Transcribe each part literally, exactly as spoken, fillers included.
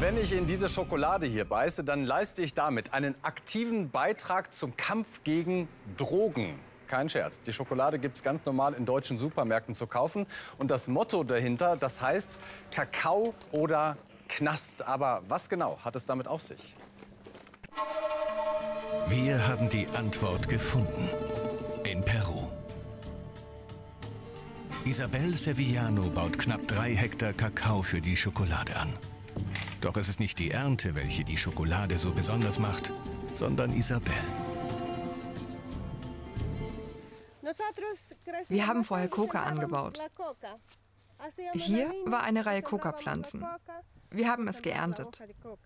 Wenn ich in diese Schokolade hier beiße, dann leiste ich damit einen aktiven Beitrag zum Kampf gegen Drogen. Kein Scherz. Die Schokolade gibt es ganz normal in deutschen Supermärkten zu kaufen. Und das Motto dahinter, das heißt Kakao oder Knast. Aber was genau hat es damit auf sich? Wir haben die Antwort gefunden. In Peru. Isabel Sevillano baut knapp drei Hektar Kakao für die Schokolade an. Doch es ist nicht die Ernte, welche die Schokolade so besonders macht, sondern Isabel. Wir haben vorher Coca angebaut. Hier war eine Reihe Coca-Pflanzen. Wir haben es geerntet.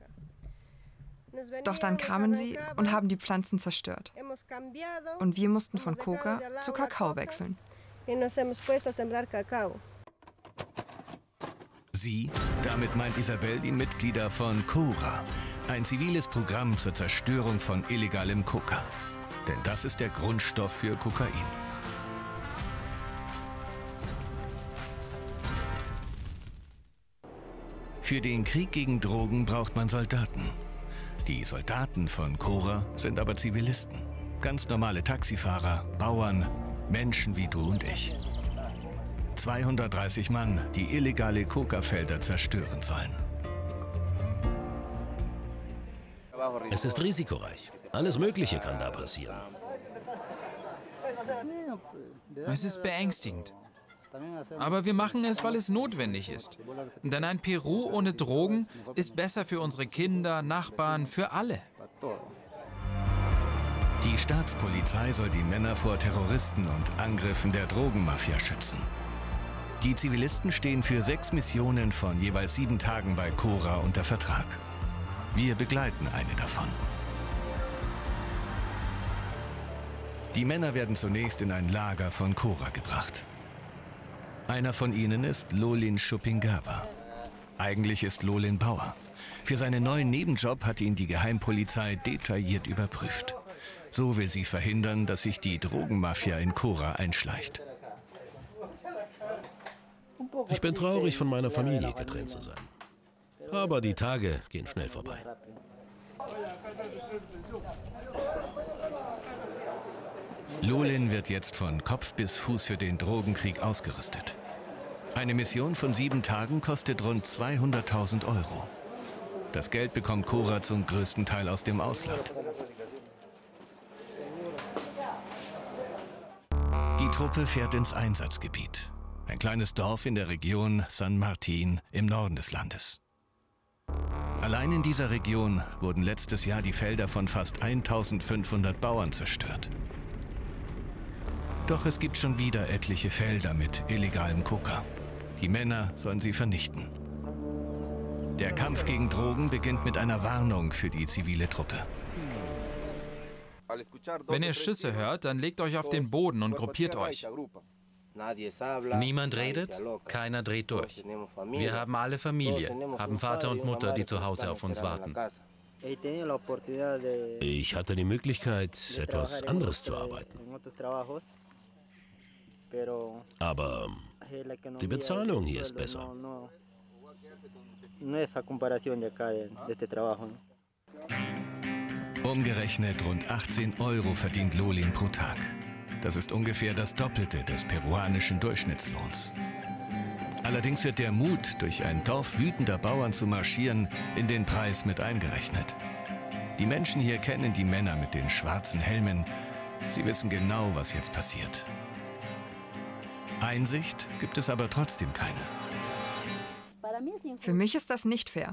Doch dann kamen sie und haben die Pflanzen zerstört. Und wir mussten von Coca zu Kakao wechseln. Sie, damit meint Isabel die Mitglieder von Cora, ein ziviles Programm zur Zerstörung von illegalem Coca. Denn das ist der Grundstoff für Kokain. Für den Krieg gegen Drogen braucht man Soldaten. Die Soldaten von Cora sind aber Zivilisten. Ganz normale Taxifahrer, Bauern, Menschen wie du und ich. zweihundertdreißig Mann, die illegale Coca-Felder zerstören sollen. Es ist risikoreich. Alles Mögliche kann da passieren. Es ist beängstigend. Aber wir machen es, weil es notwendig ist. Denn ein Peru ohne Drogen ist besser für unsere Kinder, Nachbarn, für alle. Die Staatspolizei soll die Männer vor Terroristen und Angriffen der Drogenmafia schützen. Die Zivilisten stehen für sechs Missionen von jeweils sieben Tagen bei Cora unter Vertrag. Wir begleiten eine davon. Die Männer werden zunächst in ein Lager von Cora gebracht. Einer von ihnen ist Lolin Chupingawa. Eigentlich ist Lolin Bauer. Für seinen neuen Nebenjob hat ihn die Geheimpolizei detailliert überprüft. So will sie verhindern, dass sich die Drogenmafia in Cora einschleicht. Ich bin traurig, von meiner Familie getrennt zu sein. Aber die Tage gehen schnell vorbei. Lolin wird jetzt von Kopf bis Fuß für den Drogenkrieg ausgerüstet. Eine Mission von sieben Tagen kostet rund zweihunderttausend Euro. Das Geld bekommt Cora zum größten Teil aus dem Ausland. Die Truppe fährt ins Einsatzgebiet. Ein kleines Dorf in der Region San Martin im Norden des Landes. Allein in dieser Region wurden letztes Jahr die Felder von fast eintausendfünfhundert Bauern zerstört. Doch es gibt schon wieder etliche Felder mit illegalem Coca. Die Männer sollen sie vernichten. Der Kampf gegen Drogen beginnt mit einer Warnung für die zivile Truppe. Wenn ihr Schüsse hört, dann legt euch auf den Boden und gruppiert euch. Niemand redet, keiner dreht durch. Wir haben alle Familie, haben Vater und Mutter, die zu Hause auf uns warten. Ich hatte die Möglichkeit, etwas anderes zu arbeiten. Aber die Bezahlung hier ist besser. Umgerechnet rund achtzehn Euro verdient Lolin pro Tag. Das ist ungefähr das Doppelte des peruanischen Durchschnittslohns. Allerdings wird der Mut, durch ein Dorf wütender Bauern zu marschieren, in den Preis mit eingerechnet. Die Menschen hier kennen die Männer mit den schwarzen Helmen. Sie wissen genau, was jetzt passiert. Einsicht gibt es aber trotzdem keine. Für mich ist das nicht fair.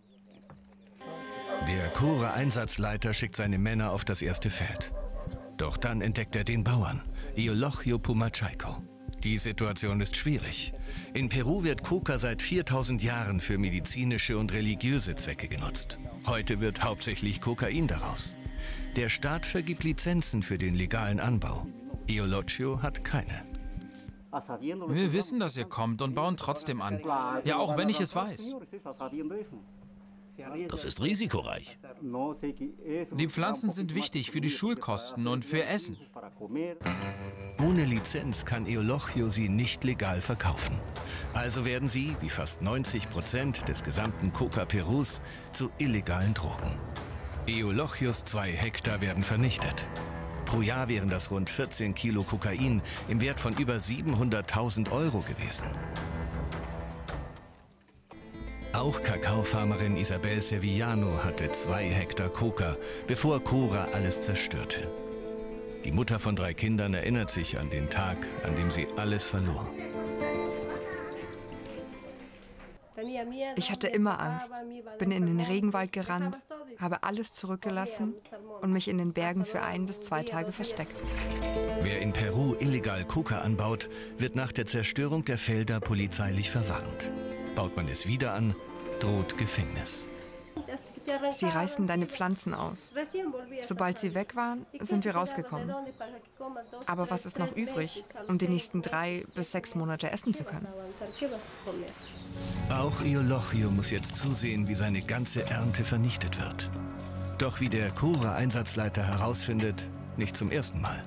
Der Cora-Einsatzleiter schickt seine Männer auf das erste Feld. Doch dann entdeckt er den Bauern, Eulogio Pumacayco. Die Situation ist schwierig. In Peru wird Coca seit viertausend Jahren für medizinische und religiöse Zwecke genutzt. Heute wird hauptsächlich Kokain daraus. Der Staat vergibt Lizenzen für den legalen Anbau. Eulogio hat keine. Wir wissen, dass ihr kommt und bauen trotzdem an. Ja, auch wenn ich es weiß. Das ist risikoreich. Die Pflanzen sind wichtig für die Schulkosten und für Essen. Ohne Lizenz kann Eulogio sie nicht legal verkaufen. Also werden sie, wie fast neunzig Prozent des gesamten Coca Perus, zu illegalen Drogen. Eulogios zwei Hektar werden vernichtet. Pro Jahr wären das rund vierzehn Kilo Kokain im Wert von über siebenhunderttausend Euro gewesen. Auch Kakaofarmerin Isabel Sevillano hatte zwei Hektar Coca, bevor Cora alles zerstörte. Die Mutter von drei Kindern erinnert sich an den Tag, an dem sie alles verlor. Ich hatte immer Angst, bin in den Regenwald gerannt, habe alles zurückgelassen und mich in den Bergen für ein bis zwei Tage versteckt. Wer in Peru illegal Coca anbaut, wird nach der Zerstörung der Felder polizeilich verwarnt. Baut man es wieder an, droht Gefängnis. Sie reißen deine Pflanzen aus. Sobald sie weg waren, sind wir rausgekommen. Aber was ist noch übrig, um die nächsten drei bis sechs Monate essen zu können? Auch Eulogio muss jetzt zusehen, wie seine ganze Ernte vernichtet wird. Doch wie der Cora-Einsatzleiter herausfindet, nicht zum ersten Mal.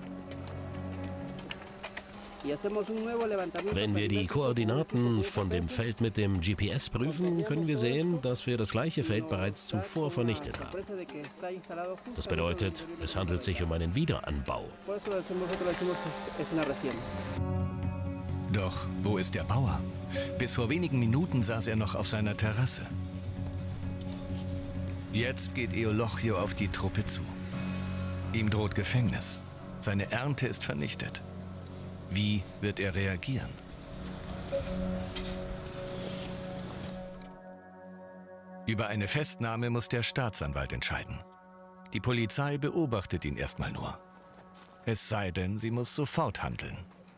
Wenn wir die Koordinaten von dem Feld mit dem G P S prüfen, können wir sehen, dass wir das gleiche Feld bereits zuvor vernichtet haben. Das bedeutet, es handelt sich um einen Wiederanbau. Doch wo ist der Bauer? Bis vor wenigen Minuten saß er noch auf seiner Terrasse. Jetzt geht Eulogio auf die Truppe zu. Ihm droht Gefängnis. Seine Ernte ist vernichtet. Wie wird er reagieren? Über eine Festnahme muss der Staatsanwalt entscheiden. Die Polizei beobachtet ihn erstmal nur. Es sei denn, sie muss sofort handeln.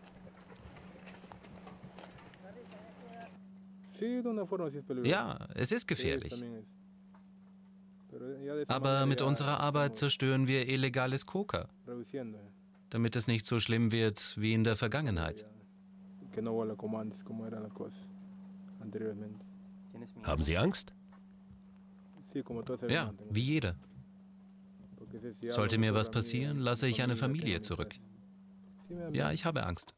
Ja, es ist gefährlich. Aber mit unserer Arbeit zerstören wir illegales Coca, damit es nicht so schlimm wird wie in der Vergangenheit. Haben Sie Angst? Ja, wie jeder. Sollte mir was passieren, lasse ich eine Familie zurück. Ja, ich habe Angst.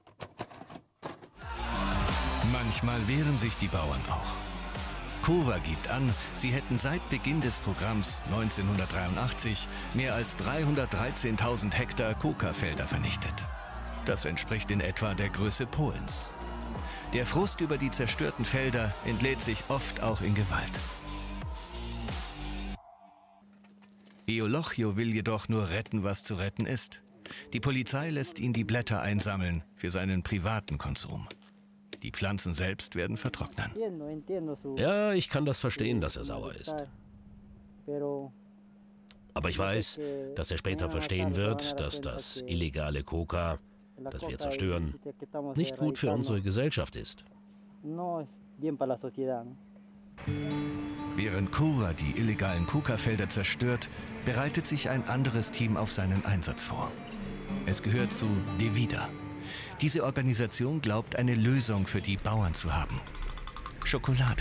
Manchmal wehren sich die Bauern auch. Cora gibt an, sie hätten seit Beginn des Programms neunzehnhundertdreiundachtzig mehr als dreihundertdreizehntausend Hektar Coca-Felder vernichtet. Das entspricht in etwa der Größe Polens. Der Frust über die zerstörten Felder entlädt sich oft auch in Gewalt. Eulogio will jedoch nur retten, was zu retten ist. Die Polizei lässt ihn die Blätter einsammeln für seinen privaten Konsum. Die Pflanzen selbst werden vertrocknen. Ja, ich kann das verstehen, dass er sauer ist. Aber ich weiß, dass er später verstehen wird, dass das illegale Coca, das wir zerstören, nicht gut für unsere Gesellschaft ist. Während Cora die illegalen Coca-Felder zerstört, bereitet sich ein anderes Team auf seinen Einsatz vor. Es gehört zu Devida. Diese Organisation glaubt, eine Lösung für die Bauern zu haben. Schokolade.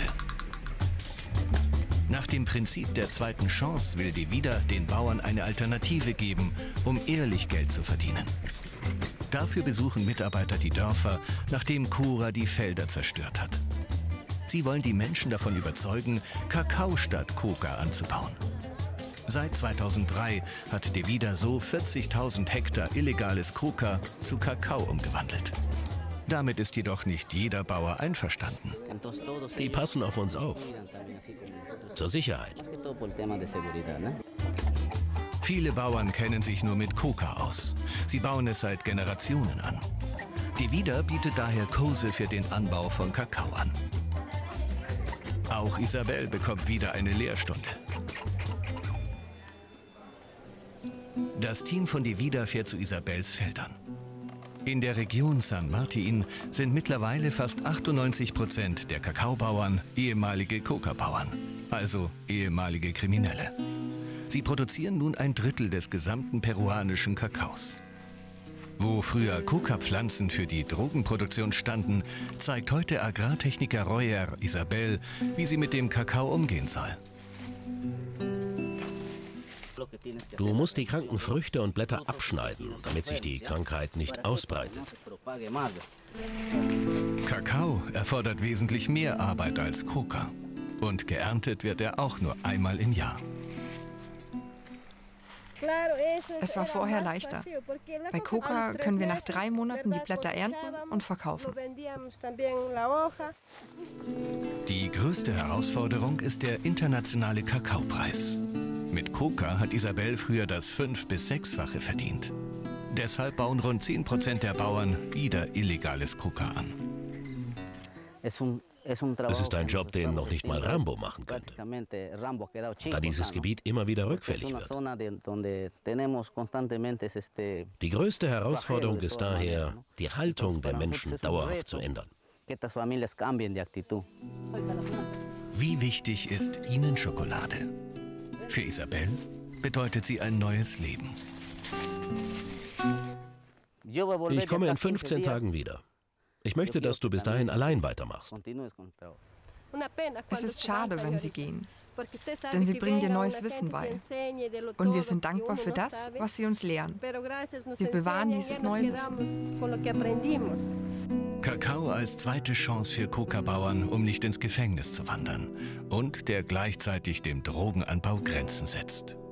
Nach dem Prinzip der zweiten Chance will Devida den Bauern eine Alternative geben, um ehrlich Geld zu verdienen. Dafür besuchen Mitarbeiter die Dörfer, nachdem Cora die Felder zerstört hat. Sie wollen die Menschen davon überzeugen, Kakao statt Coca anzubauen. Seit zweitausenddrei hat Devida so vierzigtausend Hektar illegales Coca zu Kakao umgewandelt. Damit ist jedoch nicht jeder Bauer einverstanden. Die passen auf uns auf. Zur Sicherheit. Viele Bauern kennen sich nur mit Coca aus. Sie bauen es seit Generationen an. Devida bietet daher Kurse für den Anbau von Kakao an. Auch Isabel bekommt wieder eine Lehrstunde. Das Team von Devida fährt zu Isabels Feldern. In der Region San Martin sind mittlerweile fast achtundneunzig Prozent der Kakaobauern ehemalige Coca-Bauern, also ehemalige Kriminelle. Sie produzieren nun ein Drittel des gesamten peruanischen Kakaos. Wo früher Coca-Pflanzen für die Drogenproduktion standen, zeigt heute Agrartechniker Royer Isabel, wie sie mit dem Kakao umgehen soll. Du musst die kranken Früchte und Blätter abschneiden, damit sich die Krankheit nicht ausbreitet. Kakao erfordert wesentlich mehr Arbeit als Coca. Und geerntet wird er auch nur einmal im Jahr. Es war vorher leichter. Bei Coca können wir nach drei Monaten die Blätter ernten und verkaufen. Die größte Herausforderung ist der internationale Kakaopreis. Mit Coca hat Isabel früher das fünf- bis sechsfache verdient. Deshalb bauen rund zehn Prozent der Bauern wieder illegales Coca an. Es ist ein Job, den noch nicht mal Rambo machen könnte, da dieses Gebiet immer wieder rückfällig wird. Die größte Herausforderung ist daher, die Haltung der Menschen dauerhaft zu ändern. Wie wichtig ist Ihnen Schokolade? Für Isabel bedeutet sie ein neues Leben. Ich komme in fünfzehn Tagen wieder. Ich möchte, dass du bis dahin allein weitermachst. Es ist schade, wenn sie gehen, denn sie bringen dir neues Wissen bei. Und wir sind dankbar für das, was sie uns lehren. Wir bewahren dieses neue Wissen. Kakao als zweite Chance für Coca-Bauern, um nicht ins Gefängnis zu wandern. Und der gleichzeitig dem Drogenanbau Grenzen setzt.